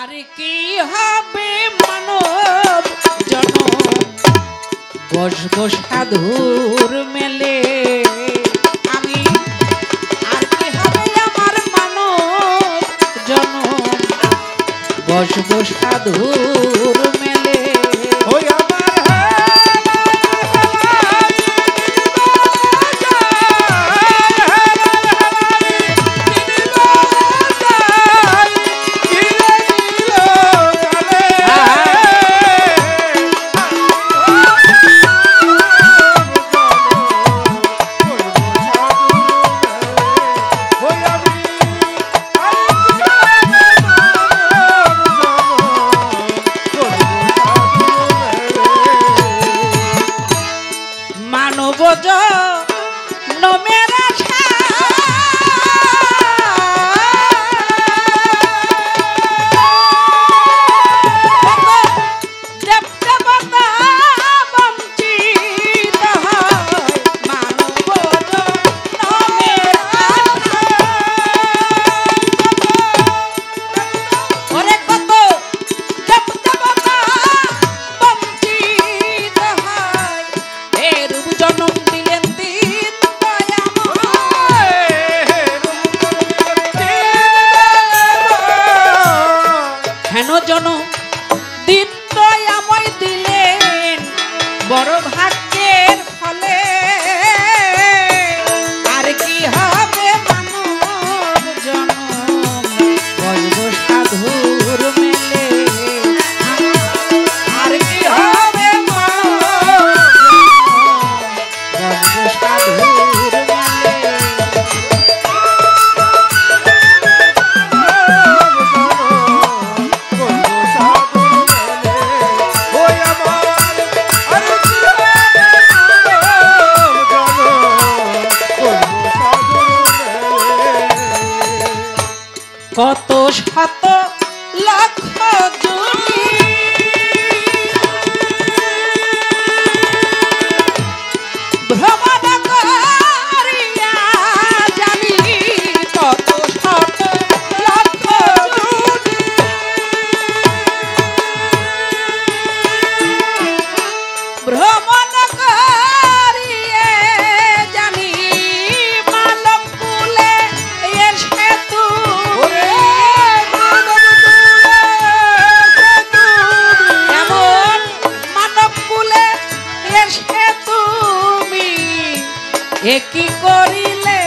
আর কি হবে মানব জনম বসবো সাধুর মেলে আমি আর কি হবে আমার মানব জনম বসবো সাধুর মেলে ওই আমার বড় ভাগ্যের ফলে আর কি হবে মানব জনম বসবো সাধুর মেলে আর কি হবে মানব জনম বসবো সাধুর মেলে কত শত লক্ষ জুড়ি ভ্রমণ করিয়া জানি কত শত লক্ষ জুড়ি ভ্রমণ করিয়ে জানি মানব কুলে এসে কি করিলে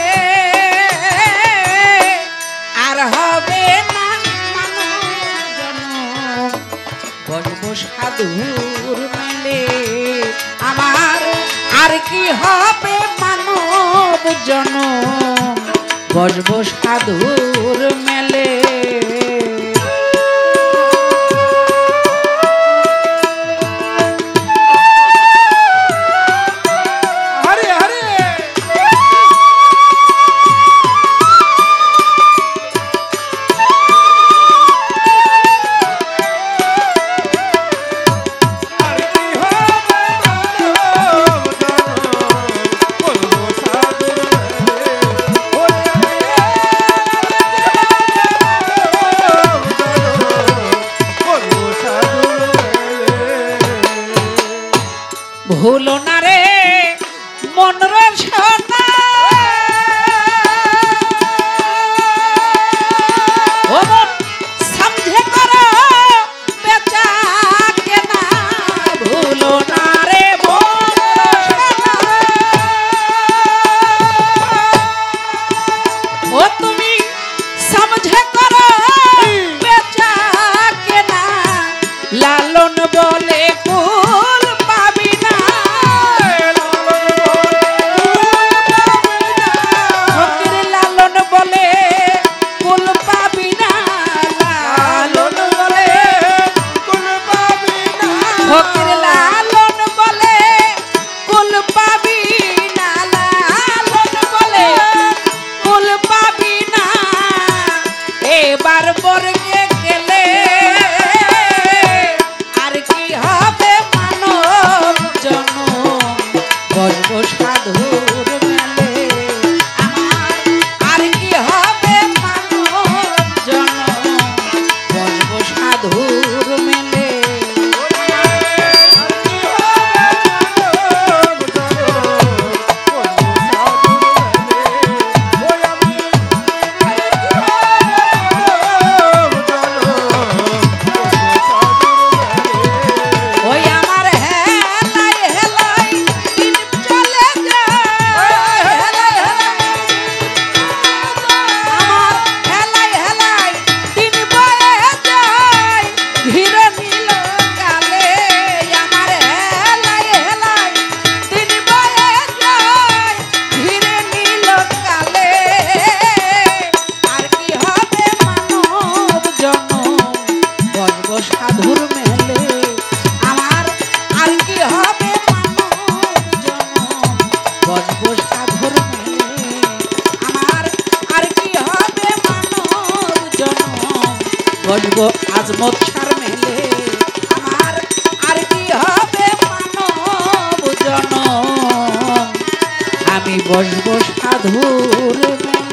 আর হবে না মানব জনম বসবো সাধুর মেলে আমার আর কি হবে মানব জনম বসবো সাধুর মেলে ভুলো না রে মন রে সোনা ও মন সমঝে করো বেচা কেনা ভুলো না রে মন সোনা ও তুমি সমঝে করো বেচা কেনা লালন বলে কুল পাবি না আজ মোৎসার মেলে আমার আর কি হবে মানব জনম আমি বসবো সাধুর মেলে